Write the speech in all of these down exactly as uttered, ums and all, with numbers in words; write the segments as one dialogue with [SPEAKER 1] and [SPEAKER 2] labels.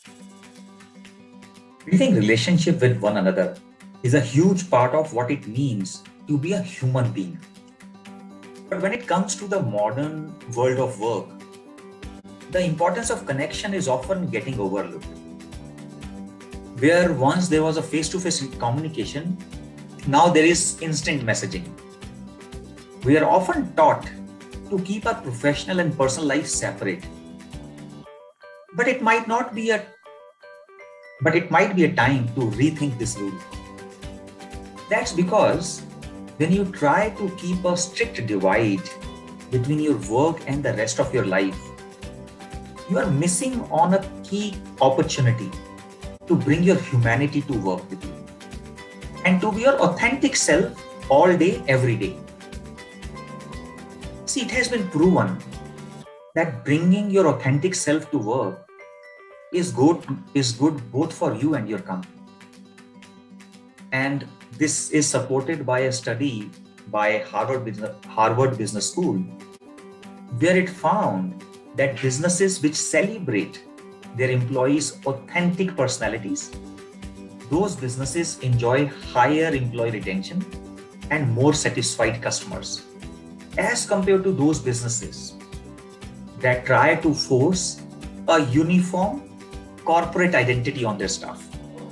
[SPEAKER 1] Building relationship with one another is a huge part of what it means to be a human being. But when it comes to the modern world of work, the importance of connection is often getting overlooked. Where once there was a face-to-face communication, now there is instant messaging. We are often taught to keep our professional and personal life separate. But it might not be a but it might be a time to rethink this rule. That's because when you try to keep a strict divide between your work and the rest of your life, you are missing on a key opportunity to bring your humanity to work with you and to be your authentic self all day, every day. See, it has been proven that bringing your authentic self to work is good, is good both for you and your company. And this is supported by a study by Harvard Business, Harvard Business School, where it found that businesses which celebrate their employees' authentic personalities, those businesses enjoy higher employee retention and more satisfied customers, as compared to those businesses that try to force a uniform corporate identity on their staff.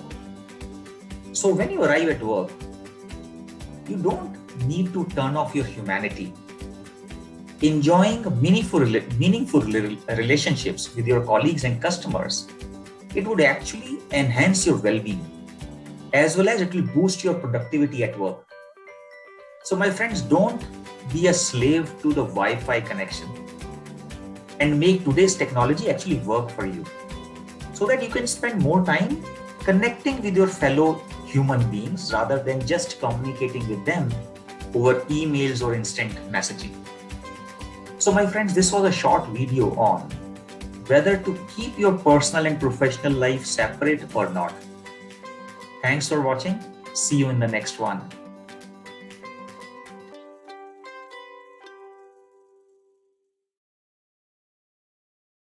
[SPEAKER 1] So when you arrive at work, you don't need to turn off your humanity. Enjoying meaningful, meaningful relationships with your colleagues and customers, it would actually enhance your well-being, as well as it will boost your productivity at work. So my friends, don't be a slave to the Wi-Fi connection and make today's technology actually work for you, so that you can spend more time connecting with your fellow human beings rather than just communicating with them over emails or instant messaging. So my friends, this was a short video on whether to keep your personal and professional life separate or not. Thanks for watching. See you in the next one.